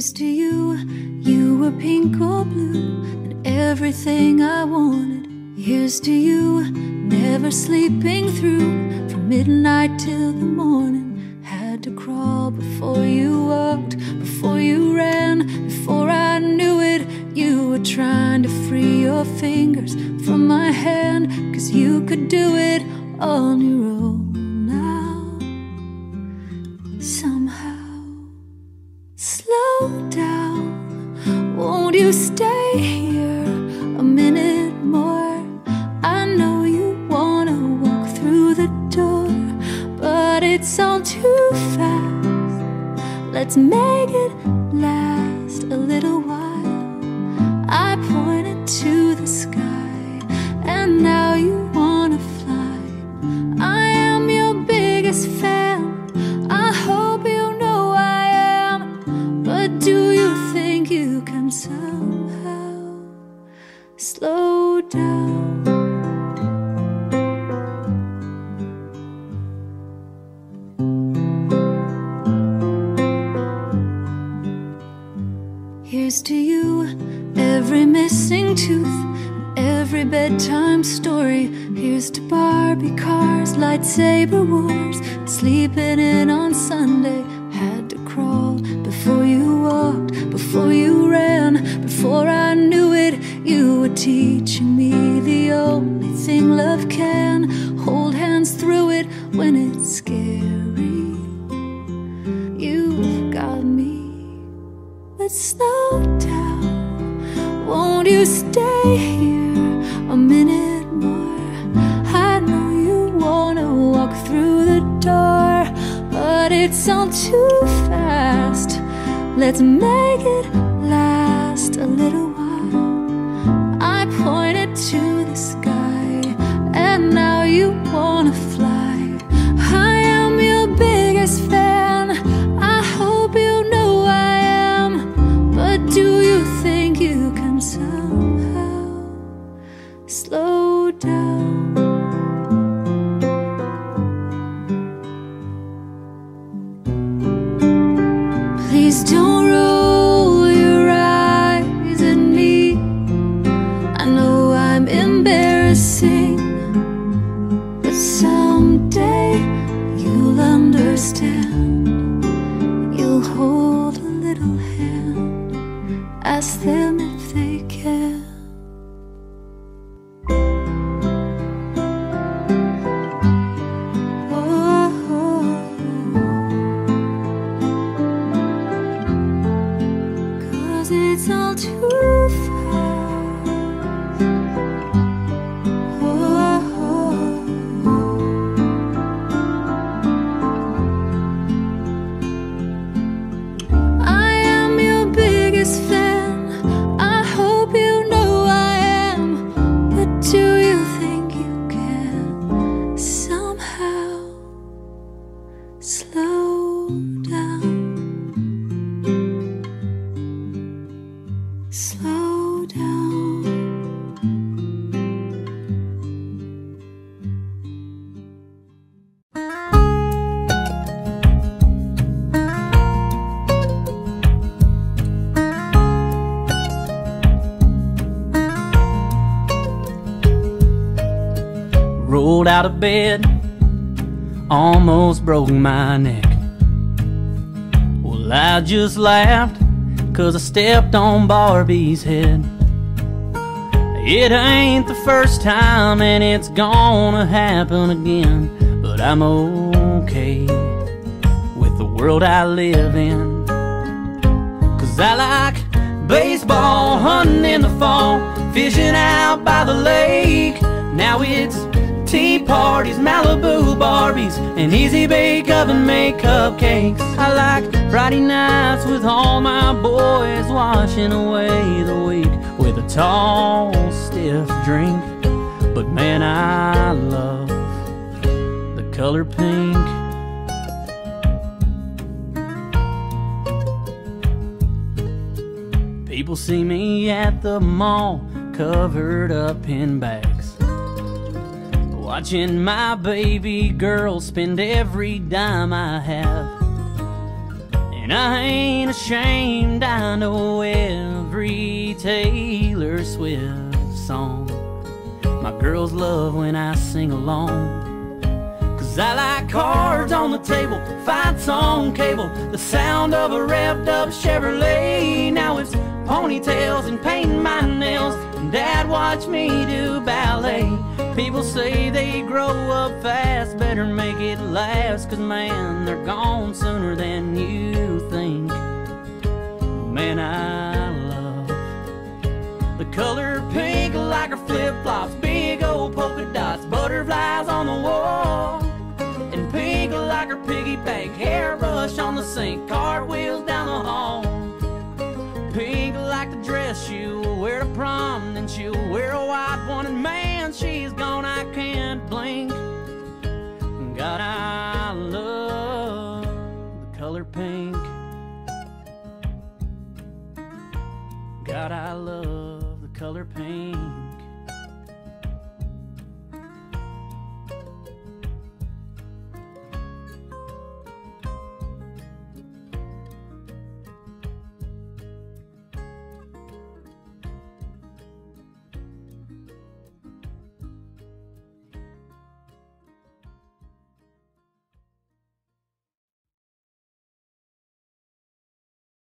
Here's to you, you were pink or blue, and everything I wanted. Here's to you, never sleeping through, from midnight till the morning. Had to crawl before you walked, before you ran, before I knew it. You were trying to free your fingers from my hand, 'cause you could do it on your own now. Somehow. Slow down, won't you stay here a minute more? I know you wanna walk through the door, but it's all too fast. Let's make it last a little while. I pointed to the sky, and now you wanna fly. I am your biggest fan, I hope you know I am. But do you think you can somehow slow down? Here's to you, every missing tooth, every bedtime story. Here's to Barbie cars, lightsaber wars, sleeping in on Sunday. Had to crawl before you walked, before you ran, before I knew it. You were teaching me the only thing love can. Hold hands through it when it's scary. You've got me. Let's slow down, won't you stay here a minute more? I know you wanna walk through the door, but it's all too fast. Let's make it last a little while. I pointed to the sky, and now you wanna fly. I am your biggest fan, I hope you know I am. But do you think you can somehow slow down? Please don't roll your eyes at me. I know I'm embarrassing, but someday you'll understand. You'll hold a little hand, ask them if they can. It's all too fast. I am your biggest fan, I hope you know I am. But do you think you can somehow slow down? Slow down. Rolled out of bed, almost broke my neck. Well, I just laughed 'cause I stepped on Barbie's head. It ain't the first time and it's gonna happen again, but I'm okay with the world I live in. 'Cause I like baseball, hunting in the fall, fishing out by the lake. Now it's tea parties, Malibu Barbies, and easy bake oven make cupcakes. I like Friday nights with all my boys, washing away the week with a tall, stiff drink. But man, I love the color pink. People see me at the mall, covered up in bags, watching my baby girl spend every dime I have. And I ain't ashamed, I know every Taylor Swift song. My girls love when I sing along. I like cards on the table, fights on cable, the sound of a revved up Chevrolet. Now it's ponytails and painting my nails, and Dad watched me do ballet. People say they grow up fast, better make it last, 'cause man, they're gone sooner than you think. Man, I love the color pink like her flip-flops, big old polka dots, butterflies on the wall. And pink like her piggy bank, hairbrush on the sink, cartwheels down the hall. Pink like the dress she'll wear to prom, then she'll wear a white one, and man, she's gone, I can't blink. God, I love the color pink. God, I love the color pink.